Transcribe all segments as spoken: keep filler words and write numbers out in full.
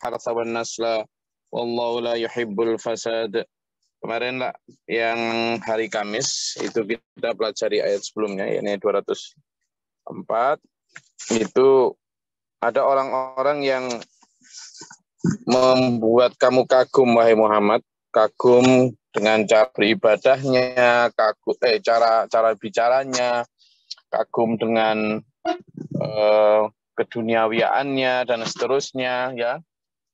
harsa wan nasla wallahu la yuhibbul fasad. Kemarin lah yang hari Kamis itu kita pelajari ayat sebelumnya, ini dua ratus empat. Itu ada orang-orang yang membuat kamu kagum, wahai Muhammad, kagum dengan cara beribadahnya, kagum eh cara cara bicaranya, kagum dengan eh, keduniawiaannya dan seterusnya, ya.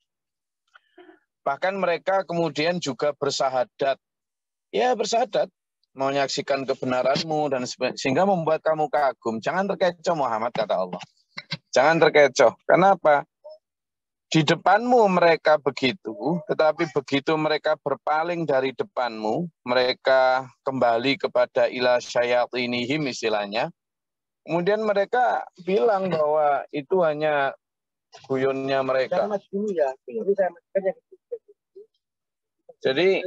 Bahkan mereka kemudian juga bersahadat, ya bersahadat, menyaksikan kebenaranmu dan sehingga membuat kamu kagum. Jangan terkecoh Muhammad, kata Allah. Jangan terkecoh. Kenapa? Di depanmu mereka begitu, tetapi begitu mereka berpaling dari depanmu, mereka kembali kepada ila syayatinihim istilahnya. Kemudian mereka bilang bahwa itu hanya guyonnya mereka. Jadi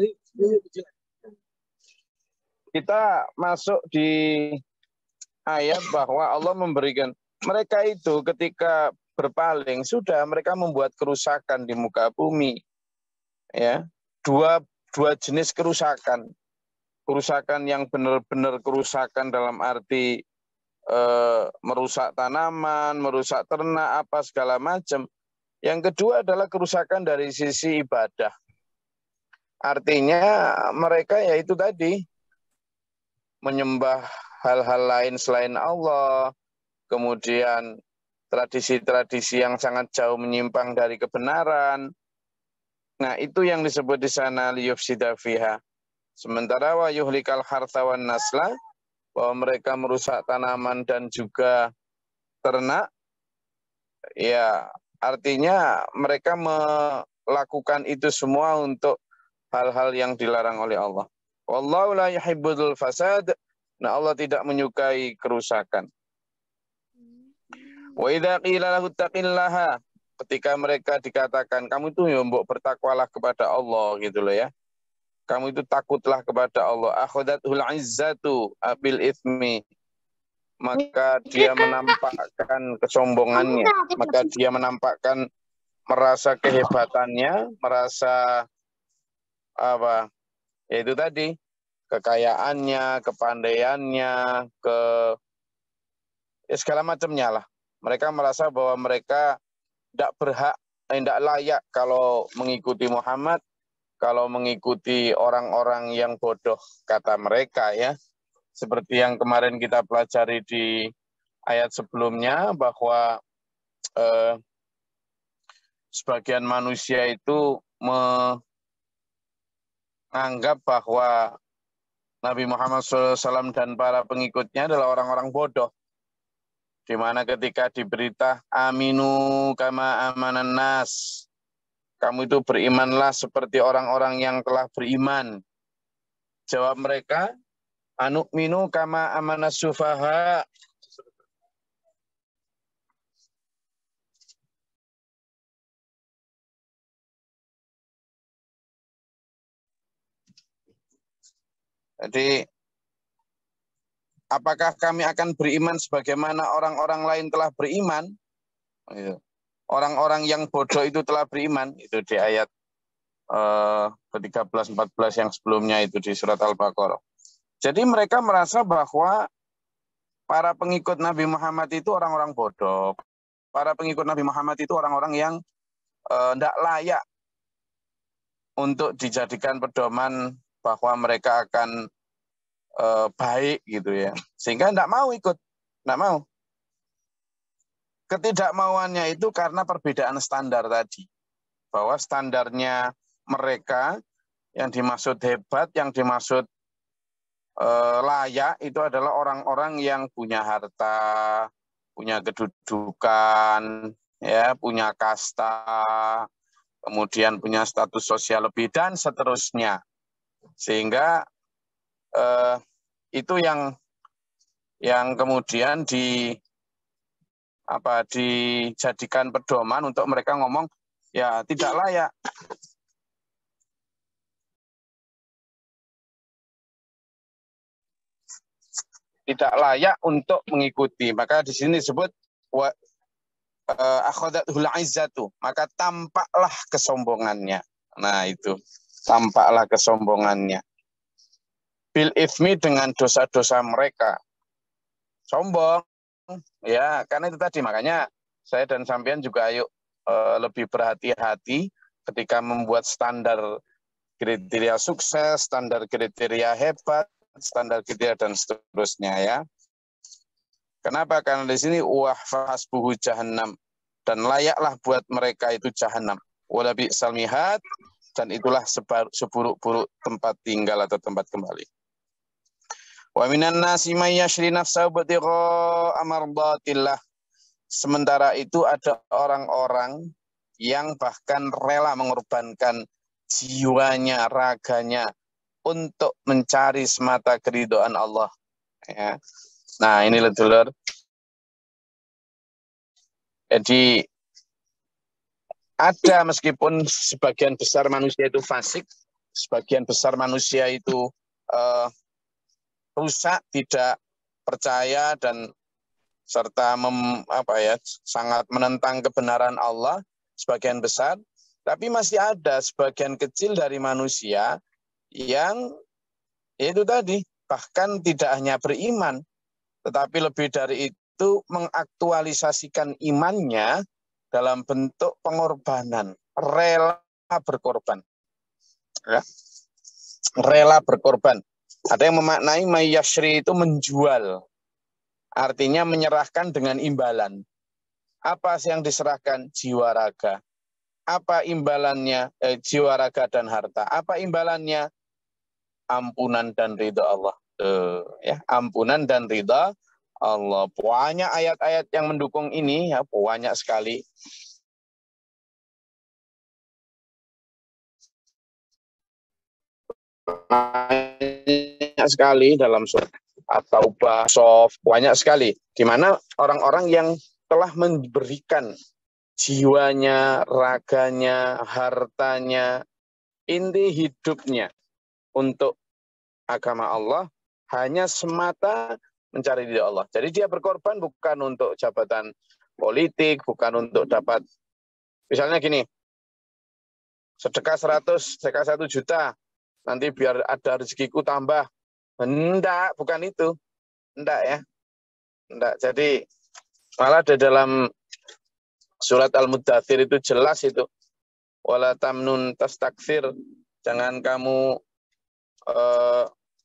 kita masuk di ayat bahwa Allah memberikan mereka itu ketika berpaling sudah mereka membuat kerusakan di muka bumi, ya. Dua dua jenis kerusakan, kerusakan yang benar-benar kerusakan dalam arti eh, merusak tanaman, merusak ternak, apa segala macam. Yang kedua adalah kerusakan dari sisi ibadah. Artinya mereka ya itu tadi, menyembah hal-hal lain selain Allah, kemudian tradisi-tradisi yang sangat jauh menyimpang dari kebenaran. Nah, itu yang disebut di sana liyufsida fiha. Sementara wa yuhlikal hartha wan nasla, bahwa mereka merusak tanaman dan juga ternak, ya artinya mereka melakukan itu semua untuk hal-hal yang dilarang oleh Allah. Wallahu la yuhibbul fasad. Nah, Allah tidak menyukai kerusakan. Wa idza qila lahu taqillaha, ketika mereka dikatakan kamu itu ya mbok bertakwalah kepada Allah gitu loh ya. Kamu itu takutlah kepada Allah. Akhadatul izzatu bil itsmi. Maka dia menampakkan kesombongannya, maka dia menampakkan merasa kehebatannya, merasa apa? Yaitu tadi kekayaannya, kepandaiannya, ke ya segala macamnya lah. Mereka merasa bahwa mereka tidak berhak, tidak layak kalau mengikuti Muhammad, kalau mengikuti orang-orang yang bodoh, kata mereka ya. Seperti yang kemarin kita pelajari di ayat sebelumnya, bahwa eh, sebagian manusia itu menganggap bahwa Nabi Muhammad shallallahu alaihi wasallam dan para pengikutnya adalah orang-orang bodoh. Di mana ketika diberita aminu kama amanan nas, kamu itu berimanlah seperti orang-orang yang telah beriman. Jawab mereka, anu'minu kama amanas sufaha. Jadi apakah kami akan beriman sebagaimana orang-orang lain telah beriman? Orang-orang yang bodoh itu telah beriman. Itu di ayat eh, ke tiga belas empat belas yang sebelumnya itu di surat Al-Baqarah. Jadi mereka merasa bahwa para pengikut Nabi Muhammad itu orang-orang bodoh. Para pengikut Nabi Muhammad itu orang-orang yang tidak eh, layak untuk dijadikan pedoman bahwa mereka akan eh, baik gitu ya. Sehingga tidak mau ikut, tidak mau. Ketidakmauannya itu karena perbedaan standar tadi. Bahwa standarnya mereka yang dimaksud hebat, yang dimaksud eh, layak itu adalah orang-orang yang punya harta, punya kedudukan, ya, punya kasta, kemudian punya status sosial lebih dan seterusnya. Sehingga eh, itu yang yang kemudian di apa dijadikan pedoman untuk mereka ngomong ya tidak layak. Tidak layak untuk mengikuti. Maka di sini disebut wa, uh, akhadathul izzatu, maka tampaklah kesombongannya. Nah, itu tampaklah kesombongannya. Bil ifmi, dengan dosa-dosa mereka. Sombong, ya, karena itu tadi, makanya saya dan sampean juga ayo uh, lebih berhati-hati ketika membuat standar kriteria sukses, standar kriteria hebat, standar kriteria dan seterusnya, ya. Kenapa? Karena di sini wah fasbuhu jahannam, dan layaklah buat mereka itu jahannam. Wala bi'sal mihad, dan itulah seburuk-buruk tempat tinggal atau tempat kembali. Wa minan nasi may yashri nafsahu batigha amardatillah. Sementara itu ada orang-orang yang bahkan rela mengorbankan jiwanya, raganya untuk mencari semata keridhaan Allah. Ya. Nah, ini dulur. Jadi ada, meskipun sebagian besar manusia itu fasik, sebagian besar manusia itu uh, rusak, tidak percaya dan serta mem, apa ya, sangat menentang kebenaran Allah, sebagian besar, tapi masih ada sebagian kecil dari manusia yang itu tadi bahkan tidak hanya beriman, tetapi lebih dari itu mengaktualisasikan imannya dalam bentuk pengorbanan, rela berkorban, ya. Rela berkorban. Ada yang memaknai mayyashri itu menjual, artinya menyerahkan dengan imbalan. Apa sih yang diserahkan? Jiwa raga. Apa imbalannya? Eh, jiwa raga dan harta. Apa imbalannya? Ampunan dan ridha Allah. Eh, ya, ampunan dan ridha Allah. Banyak ayat-ayat yang mendukung ini, ya, banyak sekali. Banyak sekali dalam surat At-Taubah, Sof, banyak sekali. Di mana orang-orang yang telah memberikan jiwanya, raganya, hartanya, inti hidupnya untuk agama Allah, hanya semata mencari ridha Allah. Jadi dia berkorban bukan untuk jabatan politik, bukan untuk dapat, misalnya gini, sedekah seratus, sedekah satu juta, nanti biar ada rezekiku tambah. Enggak, bukan itu. Enggak, ya. Enggak. Jadi malah di dalam surat Al-Muddathir itu jelas itu. Wala tamnun tastakfir. Jangan kamu eh,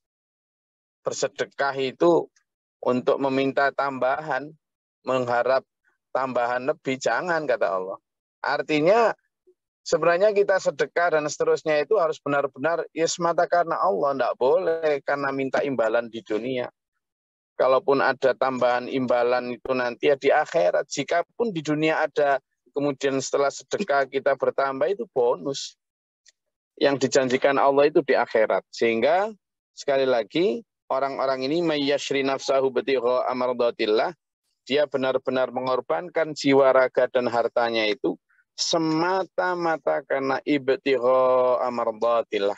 bersedekah itu untuk meminta tambahan, mengharap tambahan lebih. Jangan, kata Allah. Artinya sebenarnya kita sedekah dan seterusnya itu harus benar-benar ya semata karena Allah. Enggak boleh karena minta imbalan di dunia. Kalaupun ada tambahan imbalan itu nanti ya di akhirat. Jikapun di dunia ada, kemudian setelah sedekah kita bertambah, itu bonus. Yang dijanjikan Allah itu di akhirat. Sehingga sekali lagi orang-orang ini mayyashri nafsahu batigha amardatillah. Dia benar-benar mengorbankan jiwa, raga dan hartanya itu semata-mata karena ibtigha amardatillah.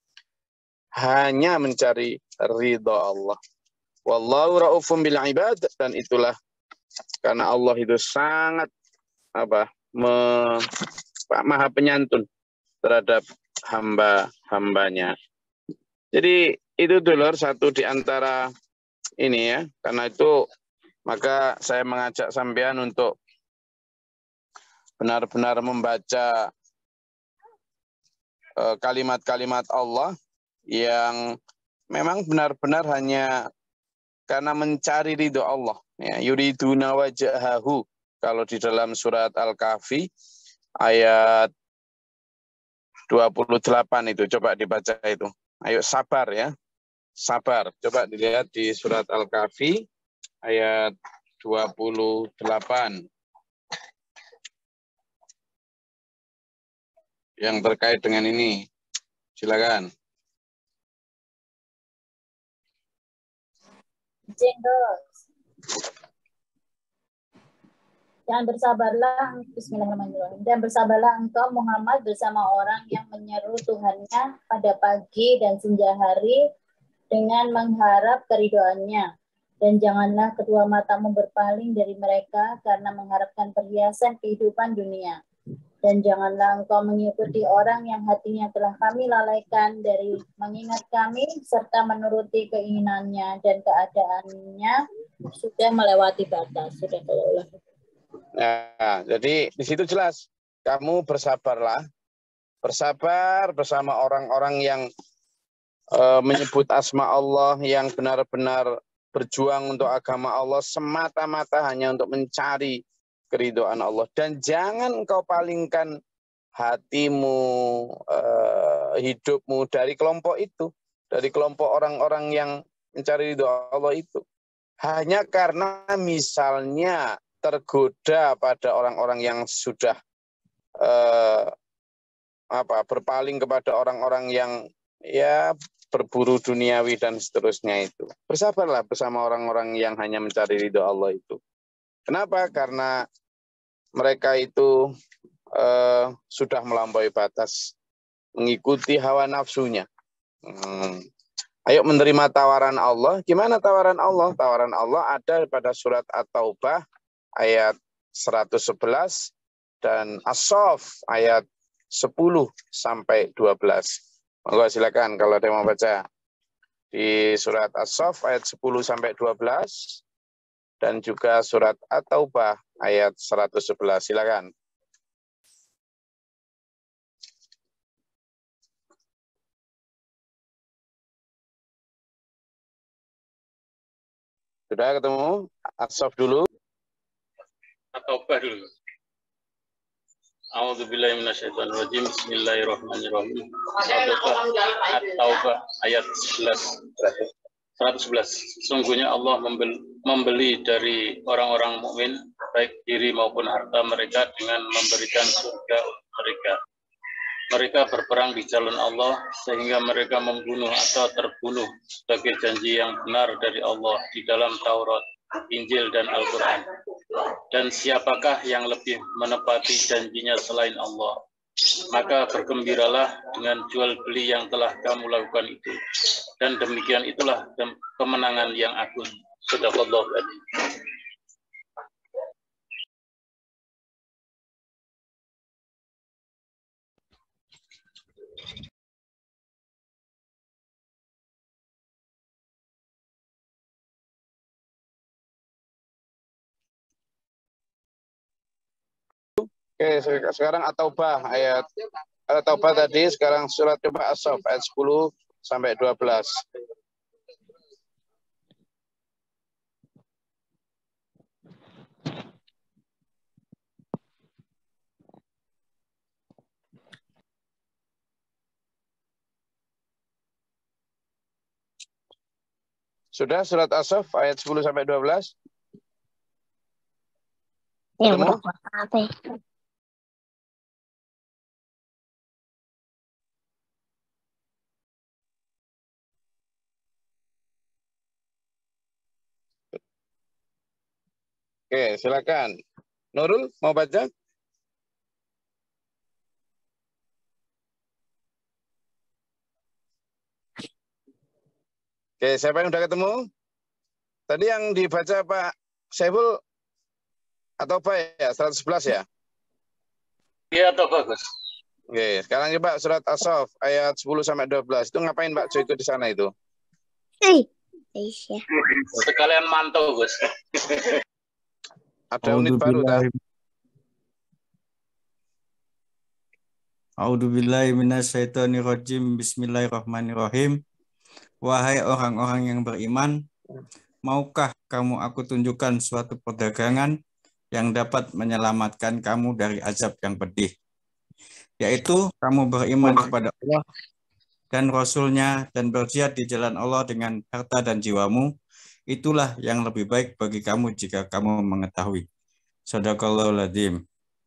Hanya mencari ridha Allah. Wallahu ra'ufum bil ibad, dan itulah karena Allah itu sangat apa? Me, maha penyantun terhadap hamba-hambanya. Jadi itu dulur satu di antara ini, ya. Karena itu maka saya mengajak sampean untuk benar-benar membaca kalimat-kalimat uh, Allah yang memang benar-benar hanya karena mencari ridho Allah. Ya, yuriduna wajhahu. Kalau di dalam surat Al-Kahfi ayat dua puluh delapan itu coba dibaca itu. Ayo sabar, ya. Sabar. Coba dilihat di surat Al-Kahfi ayat dua puluh delapan. Yang terkait dengan ini. Silakan. Jengdos. Dan bersabarlah, bismillahirrahmanirrahim. Dan bersabarlah engkau Muhammad bersama orang yang menyeru Tuhannya pada pagi dan senja hari dengan mengharap keridhoannya. Dan janganlah kedua matamu berpaling dari mereka karena mengharapkan perhiasan kehidupan dunia. Dan janganlah engkau mengikuti orang yang hatinya telah kami lalaikan dari mengingat kami serta menuruti keinginannya dan keadaannya sudah melewati batas. Sudah kelewat. Nah, jadi di situ jelas, kamu bersabarlah, bersabar bersama orang-orang yang uh, menyebut asma Allah, yang benar-benar berjuang untuk agama Allah semata-mata hanya untuk mencari keridhaan Allah. Dan jangan kau palingkan hatimu, uh, hidupmu dari kelompok itu, dari kelompok orang-orang yang mencari ridho Allah itu. Hanya karena misalnya tergoda pada orang-orang yang sudah uh, apa berpaling kepada orang-orang yang ya berburu duniawi dan seterusnya itu. Bersabarlah bersama orang-orang yang hanya mencari ridho Allah itu. Kenapa? Karena mereka itu uh, sudah melampaui batas, mengikuti hawa nafsunya. Hmm. Ayo menerima tawaran Allah. Gimana tawaran Allah? Tawaran Allah ada pada surat At-Taubah ayat seratus sebelas dan As-Saff ayat sepuluh sampai dua belas. Monggo silakan kalau ada yang mau baca. Di surat As-Saff ayat sepuluh sampai dua belas. Dan juga surat At-Taubah ayat seratus sebelas. Silakan. Sudah ketemu? As-Saff dulu. At-Taubah dulu. A'udzubillahi minasyaitonirrajim. Bismillahirrahmanirrahim. At-Taubah ayat sebelas. seratus sebelas. Sungguhnya Allah membeli, membeli dari orang-orang mukmin baik diri maupun harta mereka dengan memberikan surga untuk mereka. Mereka berperang di jalan Allah sehingga mereka membunuh atau terbunuh sebagai janji yang benar dari Allah di dalam Taurat, Injil dan Al-Quran. Dan siapakah yang lebih menepati janjinya selain Allah? Maka bergembiralah dengan jual beli yang telah kamu lakukan itu. Dan demikian itulah kemenangan yang agung. Shadaqallahu adzim. Oke, sekarang At-Taubah ayat At-Taubah tadi, sekarang surat coba As-Saff ayat sepuluh sampai dua belas. Sudah surat As-Saff ayat sepuluh sampai dua belas? Ya, Ketemu? Oke, silakan. Nurul mau baca? Oke, siapa yang udah ketemu? Tadi yang dibaca Pak Saiful atau Pak ya? seratus sebelas ya? Iya, atau bagus. Oke, sekarang coba surat As-Saff ayat sepuluh sampai dua belas. Itu ngapain Pak Jo ikut di sana itu? Hey. Aisyah. Sekalian mantau, Gus. Ada unit baru tak? A'udzubillahi minasyaitonirrajim. Bismillahirrahmanirrahim. Wahai orang-orang yang beriman, maukah kamu aku tunjukkan suatu perdagangan yang dapat menyelamatkan kamu dari azab yang pedih? Yaitu kamu beriman kepada Allah dan Rasul-Nya dan berjihad di jalan Allah dengan harta dan jiwamu. Itulah yang lebih baik bagi kamu jika kamu mengetahui. Shadaqallahul adzim.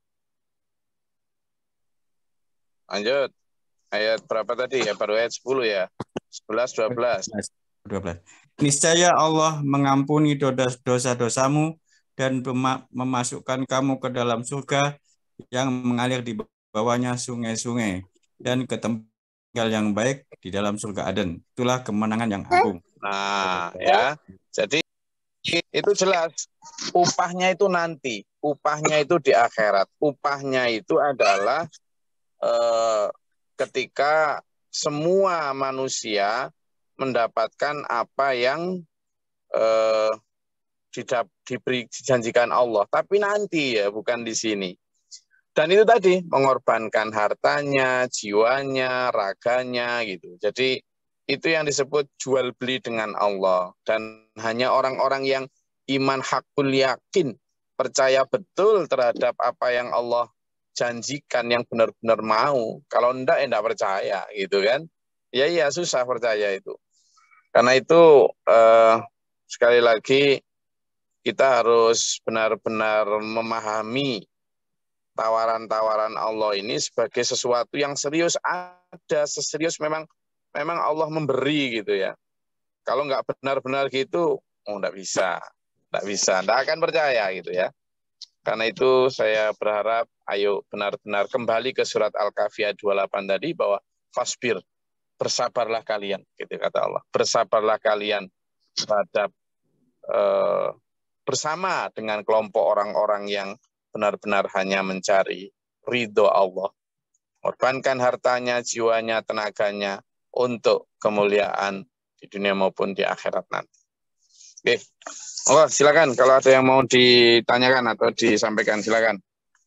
Lanjut. Ayat berapa tadi ya? Baru ayat sepuluh ya? sebelas, dua belas. dua belas. Niscaya Allah mengampuni dosa-dosamu dan memasukkan kamu ke dalam surga yang mengalir di bawahnya sungai-sungai dan ke tempat yang baik di dalam surga Aden. Itulah kemenangan yang agung. Nah, ya. Jadi Itu jelas. Upahnya itu nanti. Upahnya itu di akhirat. Upahnya itu adalah eh, ketika semua manusia mendapatkan apa yang eh, didap, diberi dijanjikan Allah. Tapi nanti ya, bukan di sini. Dan itu tadi, mengorbankan hartanya, jiwanya, raganya, gitu. Jadi, itu yang disebut jual beli dengan Allah. Dan hanya orang-orang yang iman hakul yakin, percaya betul terhadap apa yang Allah janjikan, yang benar-benar mau. Kalau enggak, ya enggak percaya, gitu kan. Ya, ya, susah percaya itu. Karena itu, eh, sekali lagi, kita harus benar-benar memahami tawaran-tawaran Allah ini sebagai sesuatu yang serius, ada seserius memang memang Allah memberi gitu ya. Kalau nggak benar-benar gitu, oh nggak bisa, nggak bisa, nggak akan percaya gitu ya. Karena itu saya berharap, ayo benar-benar kembali ke surat Al-Kahfi dua puluh delapan tadi bahwa fasbir, bersabarlah kalian, gitu kata Allah, bersabarlah kalian terhadap eh, bersama dengan kelompok orang-orang yang benar-benar hanya mencari ridho Allah. Korbankan hartanya, jiwanya, tenaganya untuk kemuliaan di dunia maupun di akhirat nanti. Oke, oh silakan kalau ada yang mau ditanyakan atau disampaikan silakan.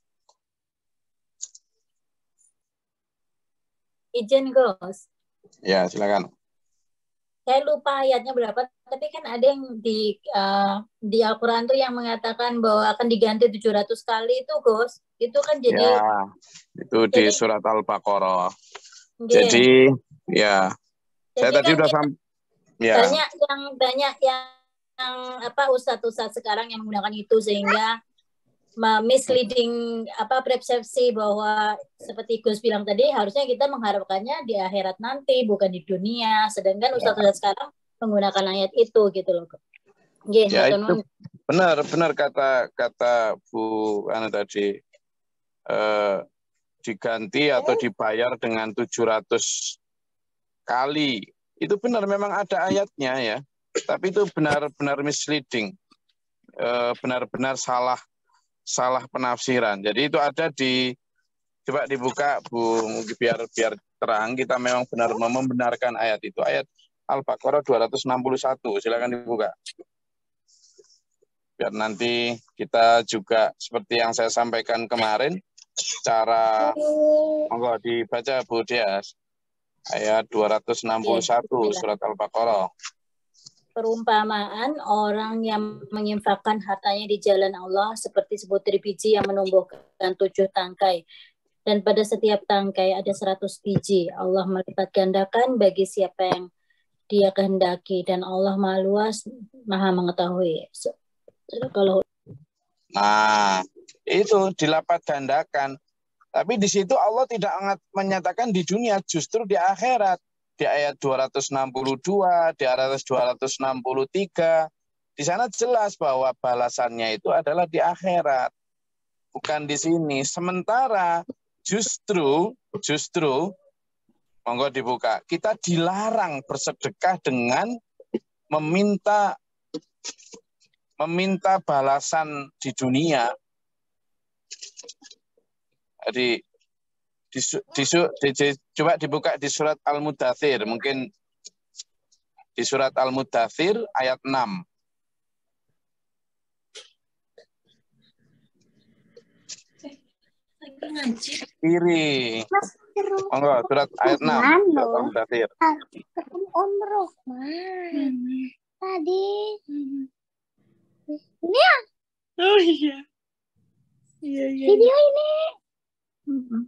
Izin Gus. Ya silakan. Saya lupa ayatnya berapa, tapi kan ada yang di uh, di Al-Quran tuh yang mengatakan bahwa akan diganti tujuh ratus kali itu, Gus. Itu kan jadi... Ya, itu di jadi, surat Al-Baqarah. Okay. Jadi, ya. Jadi saya tadi kan udah sampai... Ya. Banyak yang, banyak yang, yang apa ustadz-ustadz sekarang yang menggunakan itu sehingga misleading apa persepsi bahwa seperti Gus bilang tadi harusnya kita mengharapkannya di akhirat nanti bukan di dunia, sedangkan ustadz-ustadz sekarang menggunakan ayat itu gitu loh. Yeah, ya itu benar benar kata kata Bu Ana tadi eh, diganti atau dibayar dengan tujuh ratus kali. Itu benar memang ada ayatnya ya. Tapi itu benar-benar misleading. Eh, benar-benar salah salah penafsiran. Jadi itu ada di, coba dibuka Bu, biar biar terang, kita memang benar membenarkan ayat itu. Ayat Al-Baqarah dua ratus enam puluh satu, silakan dibuka. Biar nanti kita juga seperti yang saya sampaikan kemarin, cara, monggo dibaca Bu Dias, ayat dua ratus enam puluh satu surat Al-Baqarah. Perumpamaan orang yang menginfakkan hartanya di jalan Allah seperti sebutir biji yang menumbuhkan tujuh tangkai. Dan pada setiap tangkai ada seratus biji. Allah melipat gandakan bagi siapa yang dia kehendaki. Dan Allah maha luas, maha mengetahui. Kalau Nah, itu dilipat gandakan. Tapi di situ Allah tidak menyatakan di dunia, justru di akhirat. Di ayat dua ratus enam puluh dua, di ayat dua ratus enam puluh tiga, di sana jelas bahwa balasannya itu adalah di akhirat, bukan di sini. Sementara justru, justru, monggo dibuka, kita dilarang bersedekah dengan meminta meminta balasan di dunia. Jadi Di, di, di, di, coba dibuka di surat Al-Mudathir, mungkin di surat Al-Mudathir ayat enam. Kiri. Monggo, surat ayat enam. Surat Al-Mudathir. Om Rohman. Tadi. Ini ya? Oh iya. Iya, iya. Video ini. Mm-hmm.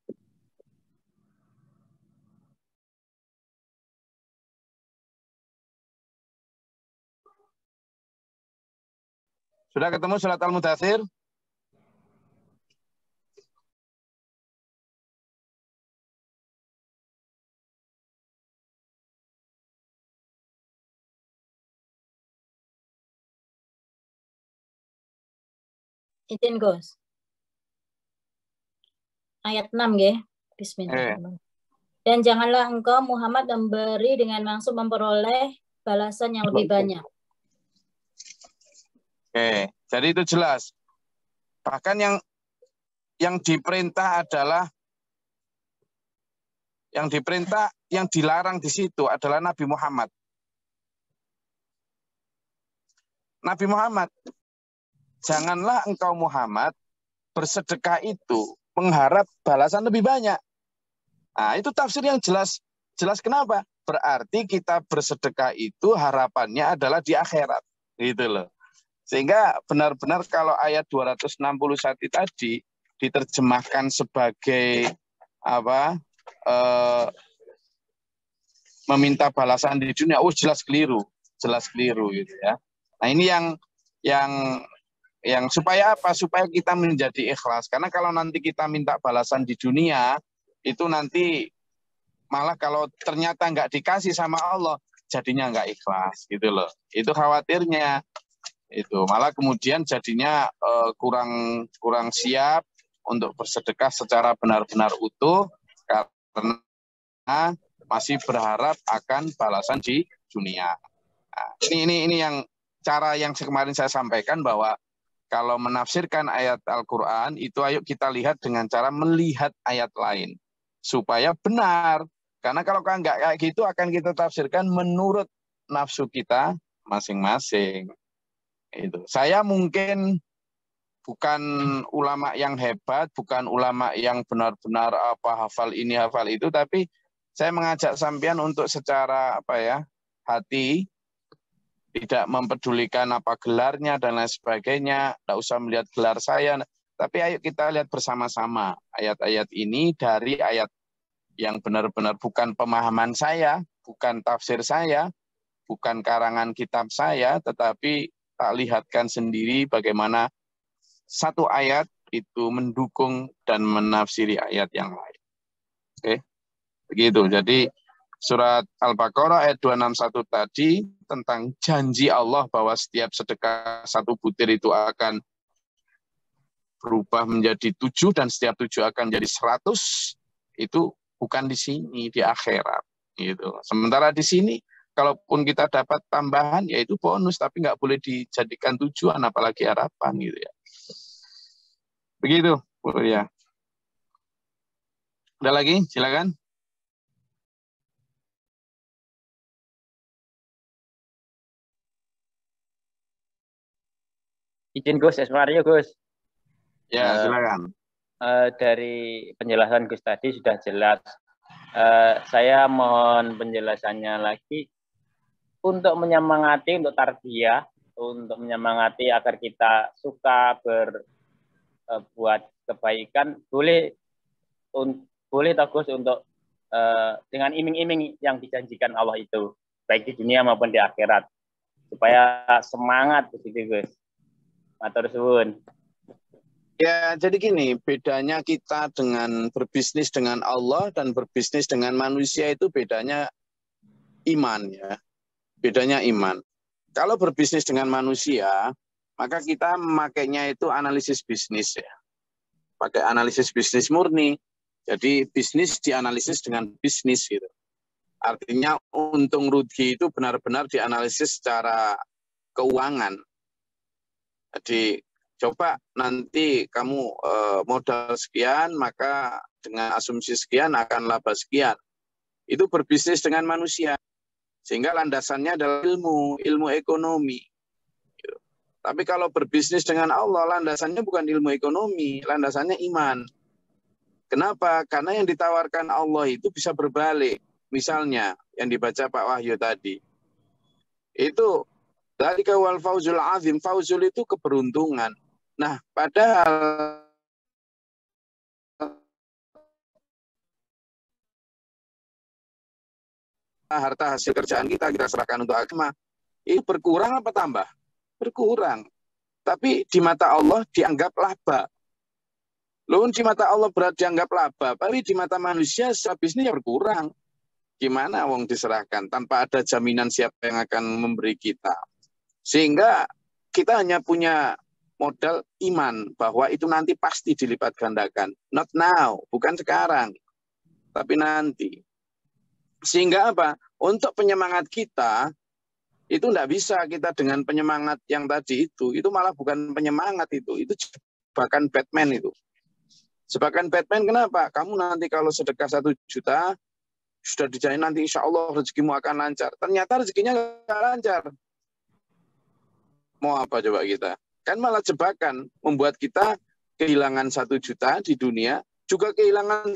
Sudah ketemu surat Al-Mudathir? izin Gus. Ayat enam ya. Bismillah. Eh. Dan janganlah engkau Muhammad memberi dengan langsung memperoleh balasan yang lebih banyak. Oke, jadi itu jelas. Bahkan yang yang diperintah adalah yang diperintah, yang dilarang di situ adalah Nabi Muhammad. Nabi Muhammad, janganlah engkau Muhammad bersedekah itu mengharap balasan lebih banyak. Nah, itu tafsir yang jelas. Jelas kenapa? Berarti kita bersedekah itu harapannya adalah di akhirat. Gitu loh. Sehingga benar-benar kalau ayat dua ratus enam puluh satu tadi diterjemahkan sebagai apa? Eh, meminta balasan di dunia, oh jelas keliru, jelas keliru gitu ya. Nah, ini yang yang yang supaya apa? Supaya kita menjadi ikhlas. Karena kalau nanti kita minta balasan di dunia, itu nanti malah kalau ternyata nggak dikasih sama Allah, jadinya nggak ikhlas gitu loh. Itu khawatirnya. Itu malah kemudian jadinya uh, kurang kurang siap untuk bersedekah secara benar-benar utuh karena masih berharap akan balasan di dunia. Nah, ini ini ini yang cara yang kemarin saya sampaikan bahwa kalau menafsirkan ayat Al-Qur'an itu ayo kita lihat dengan cara melihat ayat lain supaya benar. Karena kalau nggak kayak gitu akan kita tafsirkan menurut nafsu kita masing-masing. Itu. Saya mungkin bukan ulama yang hebat, bukan ulama yang benar-benar apa hafal ini hafal itu, tapi saya mengajak sampean untuk secara apa ya hati tidak mempedulikan apa gelarnya dan lain sebagainya, tidak usah melihat gelar saya, tapi ayo kita lihat bersama-sama ayat-ayat ini dari ayat yang benar-benar bukan pemahaman saya, bukan tafsir saya, bukan karangan kitab saya, tetapi tak lihatkan sendiri bagaimana satu ayat itu mendukung dan menafsiri ayat yang lain. Oke, begitu. Jadi surat Al-Baqarah ayat dua ratus enam puluh satu tadi tentang janji Allah bahwa setiap sedekah satu butir itu akan berubah menjadi tujuh dan setiap tujuh akan jadi seratus, itu bukan di sini, di akhirat. Gitu. Sementara di sini kalaupun kita dapat tambahan, yaitu bonus, tapi nggak boleh dijadikan tujuan, apalagi harapan, gitu ya. Begitu, Bu ya. Ada lagi? Silakan. Izin Gus, Esmario Gus. Ya, silakan. Uh, uh, dari penjelasan Gus tadi sudah jelas. Uh, saya mohon penjelasannya lagi. Untuk menyemangati, untuk tarbiyah, untuk menyemangati agar kita suka berbuat uh, kebaikan, boleh un, boleh Gus untuk uh, dengan iming-iming yang dijanjikan Allah itu, baik di dunia maupun di akhirat, supaya semangat begitu Gus. Matur suwun. Ya, jadi gini, bedanya kita dengan berbisnis dengan Allah dan berbisnis dengan manusia itu bedanya iman ya. Bedanya iman. Kalau berbisnis dengan manusia, maka kita memakainya itu analisis bisnis ya. Pakai analisis bisnis murni. Jadi bisnis dianalisis dengan bisnis gitu. Artinya untung rugi itu benar-benar dianalisis secara keuangan. Jadi coba nanti kamu eh, modal sekian, maka dengan asumsi sekian akan laba sekian. Itu berbisnis dengan manusia. Sehingga landasannya adalah ilmu, ilmu ekonomi. Tapi kalau berbisnis dengan Allah, landasannya bukan ilmu ekonomi, landasannya iman. Kenapa? Karena yang ditawarkan Allah itu bisa berbalik. Misalnya, yang dibaca Pak Wahyu tadi. Itu, dzalika wal fauzul azim, fauzul itu keberuntungan. Nah, padahal harta hasil kerjaan kita, kita serahkan untuk agama, itu berkurang apa tambah? Berkurang. Tapi di mata Allah dianggap laba. Lalu di mata Allah berat dianggap laba, tapi di mata manusia secara bisnisnya berkurang. Gimana wong diserahkan tanpa ada jaminan siapa yang akan memberi kita. Sehingga kita hanya punya modal iman bahwa itu nanti pasti dilipat gandakan. Not now, bukan sekarang, tapi nanti. Sehingga apa? Untuk penyemangat kita, Itu enggak bisa kita dengan penyemangat yang tadi itu. Itu malah bukan penyemangat itu. Itu jebakan Batman itu. Jebakan Batman kenapa? Kamu nanti kalau sedekah satu juta, sudah dijamin nanti insya Allah rezekimu akan lancar. Ternyata rezekinya nggak lancar. Mau apa coba kita? Kan malah jebakan membuat kita kehilangan satu juta di dunia, juga kehilangan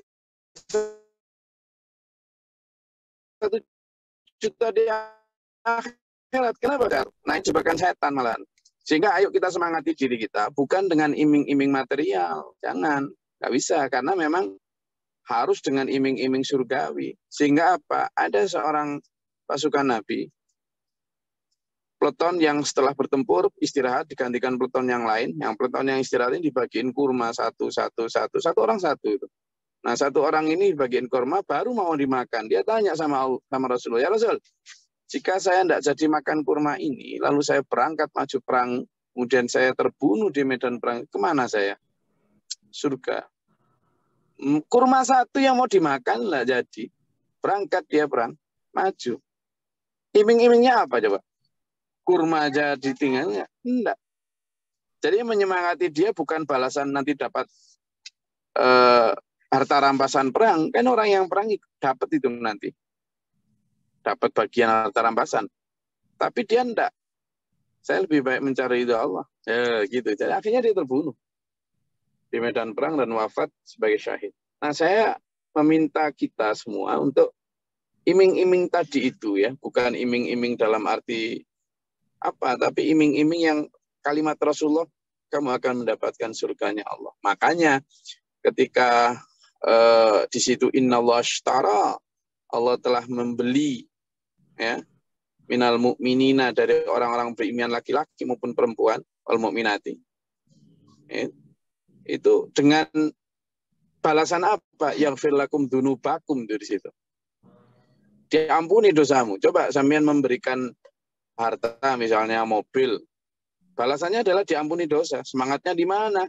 satu juta di akhirat. Kenapa? Nah, jebakan setan malah. Sehingga ayo kita semangati diri kita, bukan dengan iming-iming material. Jangan, nggak bisa. Karena memang harus dengan iming-iming surgawi. Sehingga apa? Ada seorang pasukan Nabi, peleton yang setelah bertempur istirahat digantikan peleton yang lain. Yang peleton yang istirahat ini dibagiin kurma satu, satu, satu. Satu orang satu itu. Nah, satu orang ini bagian kurma baru mau dimakan. Dia tanya sama, sama Rasulullah, ya Rasul, jika saya tidak jadi makan kurma ini, lalu saya berangkat maju perang, kemudian saya terbunuh di medan perang, kemana saya? Surga. Kurma satu yang mau dimakan lah jadi. Berangkat dia perang, maju. Iming-imingnya apa coba? Kurma aja ditinggalnya? Enggak. Jadi menyemangati dia bukan balasan nanti dapat eh, harta rampasan perang. Kan orang yang perang dapat itu nanti. Dapat bagian harta rampasan. Tapi dia enggak. Saya lebih baik mencari ridho Allah. Ya, gitu. Jadi akhirnya dia terbunuh di medan perang dan wafat sebagai syahid. Nah, saya meminta kita semua untuk iming-iming tadi itu ya. Bukan iming-iming dalam arti apa, tapi iming-iming yang kalimat Rasulullah, kamu akan mendapatkan surganya Allah. Makanya ketika uh, di situ innallaha ashtara, Allah telah membeli ya minal mu'minina, dari orang-orang beriman laki-laki maupun perempuan, wal mu'minati. Ya, itu dengan balasan apa? Yaghfir lakum dzunubakum, di situ. Diampuni dosamu. Coba sampean memberikan harta, misalnya mobil, balasannya adalah diampuni dosa. Semangatnya di mana?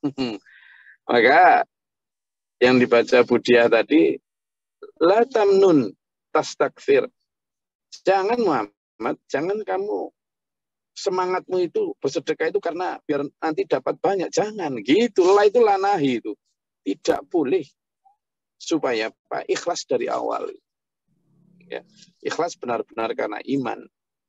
Maka yang dibaca Budiah tadi, la tamnun tastakfir. Jangan Muhammad, jangan kamu semangatmu itu bersedekah itu karena biar nanti dapat banyak. Jangan gitu. Lah itu lanahi itu. Tidak boleh. Supaya apa? Ikhlas dari awal. Ya. Ikhlas benar-benar karena iman.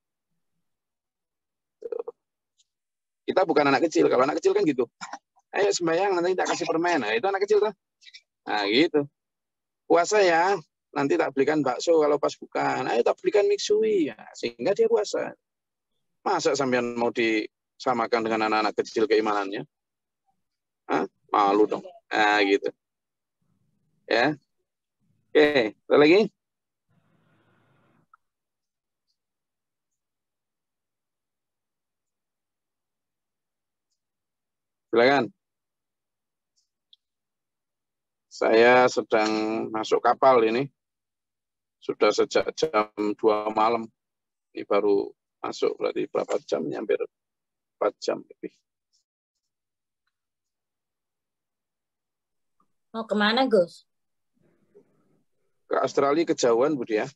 Kita bukan anak kecil. Kalau anak kecil kan gitu. Ayo sembahyang, nanti tak kasih permen. Nah, itu anak kecil tuh. Nah, gitu. Puasa ya, nanti tak belikan bakso kalau pas bukan. Ayo tak belikan miksui. Ya, sehingga dia puasa. Masa sampean mau disamakan dengan anak-anak kecil keimanannya? Hah? Malu dong. Nah, gitu. Ya. Oke, ada lagi? Silakan. Saya sedang masuk kapal ini. Sudah sejak jam dua malam. Ini baru masuk, berarti berapa jam? Hampir empat jam lebih. Mau kemana, Gus? Ke Australia kejauhan, Budi ya.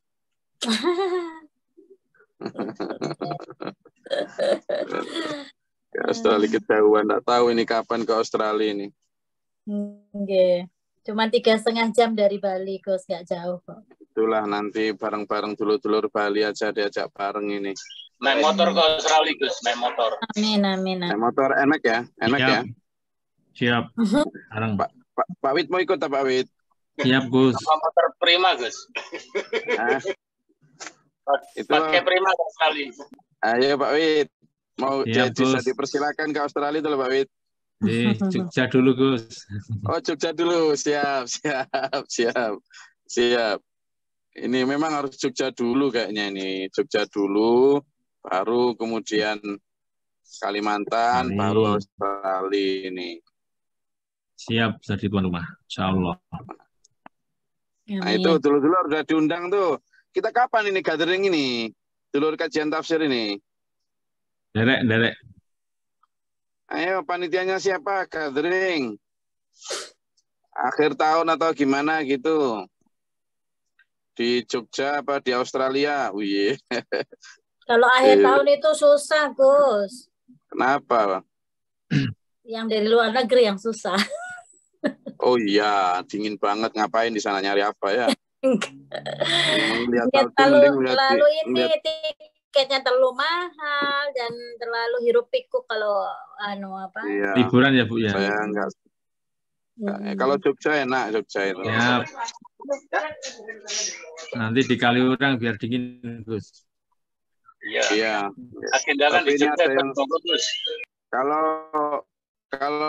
Ke Australia kejauhan, nggak tahu ini kapan ke Australia ini. Oke, cuma tiga setengah jam dari Bali, Gus, nggak jauh kok. Itulah nanti bareng-bareng dulur-dulur Bali aja diajak bareng ini. Naik motor ke Australia, Gus, naik motor. Amin, amin, amin. Naik motor enak ya, enak Siap. ya. Siap. Sekarang. Pak, Pak, Pak Wid mau ikut tak Pak Wid? Siap, Gus. Sama motor Prima, Gus. Nah, itu Pakai Prima ke Australia. ayo Pak Wid, mau Siap, di- bisa Gus. dipersilakan ke Australia itu loh Pak Wid. Di Jogja dulu, Gus. Oh Jogja dulu, siap, siap, siap, siap. Ini memang harus Jogja dulu kayaknya ini, Jogja dulu, baru kemudian Kalimantan, Ini. baru Australia ini. Siap jadi tuan rumah. Insya Allah. Nah itu dulur-dulur udah diundang tuh. Kita kapan ini gathering ini? Dulur kajian tafsir ini. Derek, derek. Ayo panitianya siapa? Gathering. Akhir tahun atau gimana gitu. Di Jogja apa di Australia? Wih. Kalau akhir Iya. tahun itu susah, Gus. Kenapa, Bang? Yang dari luar negeri yang susah. Oh iya, dingin banget. Ngapain di sana, nyari apa ya? Lihat Ya, tahu terlalu, mending lihat terlalu ini lihat tiketnya terlalu mahal dan terlalu hiruk pikuk kalau anu apa? iya. Liburan ya Bu ya. Saya enggak. Hmm. Kalau Jogja enak, Jogja itu. Ya. Nanti di Kaliurang biar dingin, Gus. Iya. Iya. Agenda kan Tapi di ini Jogja ada yang Gus. kalau kalau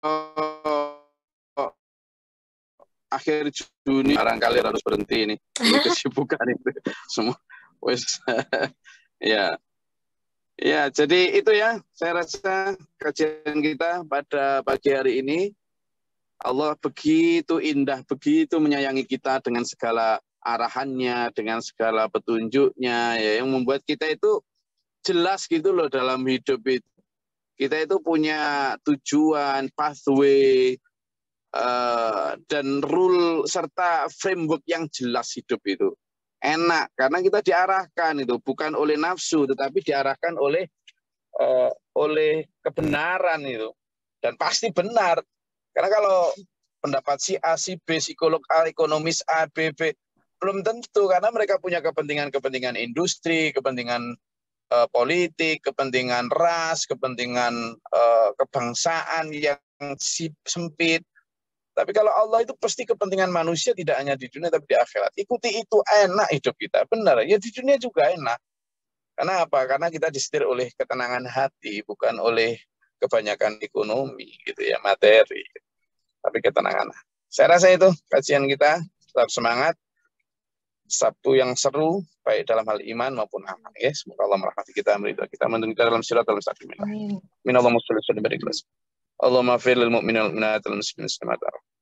akhir Juni barangkali harus berhenti ini. Ini kesibukan itu semua. Wes. Ya. Ya, jadi itu ya, saya rasa kajian kita pada pagi hari ini. Allah begitu indah, begitu menyayangi kita dengan segala arahannya, dengan segala petunjuknya, ya, yang membuat kita itu jelas gitu loh dalam hidup itu. Kita itu punya tujuan, pathway, uh, dan rule, serta framework yang jelas hidup itu. Enak, karena kita diarahkan itu, bukan oleh nafsu, tetapi diarahkan oleh uh, oleh kebenaran itu. Dan pasti benar. Karena kalau pendapat si A, si B, psikolog A, ekonomis A, B, B, belum tentu, karena mereka punya kepentingan-kepentingan industri, kepentingan uh, politik, kepentingan ras, kepentingan uh, kebangsaan yang sempit. Tapi kalau Allah itu pasti kepentingan manusia tidak hanya di dunia tapi di akhirat. Ikuti itu, enak hidup kita. Benar, ya di dunia juga enak. Karena apa? Karena kita disetir oleh ketenangan hati, bukan oleh kebanyakan ekonomi, gitu ya, materi. Tapi ketenangan. Saya rasa itu kajian kita. Tetap semangat. Sabtu yang seru, baik dalam hal iman maupun amal. Ya, semoga Allah merahmati kita, meridai kita, mendengar dalam sirat dalam sakit. Amin. Minallah musalli salli barik kelas. Allahumma fir lil mu'minin wal mu'minat wal muslimin muslimat.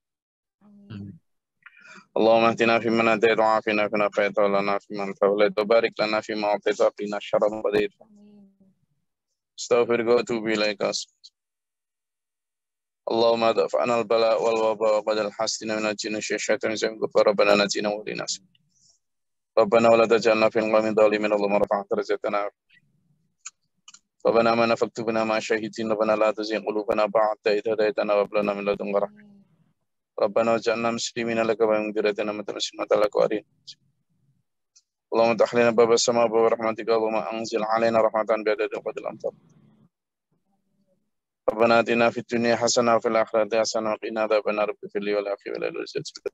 Allahumma ihtina fi man hadayta wa afina fi ma afayta wa lana fi man tawallayta wa barik lana fi ma a'tayta wa qina syarra ma qadayt. Astaghfiruka wa atubu ilaika. Allahumma dafa'na al-bala wal waba wa qadal hasina min al-jinni syaitan zam rabbana najina wa linas. Rabbana wa la taj'alna fil qawmi dhalimin Allahumma rafa'na darajatana. Rabbana ma nafaktubna ma syahidin rabbana la tuzigh qulubana ba'da idh hadaytana wa hab lana min ladunka rahmah. Rabbana waj'alna muslimina laka wa min dhurriyyatina ummatan muslimatan laka wa arina. Allahumma iftah lana baba as-samaa'i wa rahmatika Allahumma anzil 'alaina rahmatan bi'adadi qadil amtar. Rabbana atina fid dunya hasanah wa fil akhirati hasanah wa qina adzabannar ighfir li wa li akhi wa li al-jannah.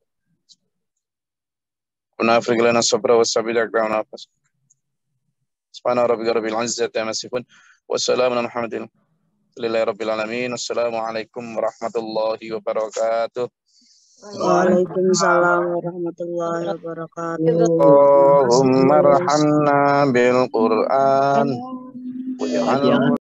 Rabbana afrigh lana as-sabra was-sabila aqda'na nafas. Subhana rabbika rabbil 'izzati amma yasifun wa salamun 'alal mursalin. Lillahi rabbil alamin. Assalamualaikum warahmatullahi wabarakatuh. Waalaikumsalam warahmatullahi wabarakatuh. Allahumma arhamna bil Qur'an.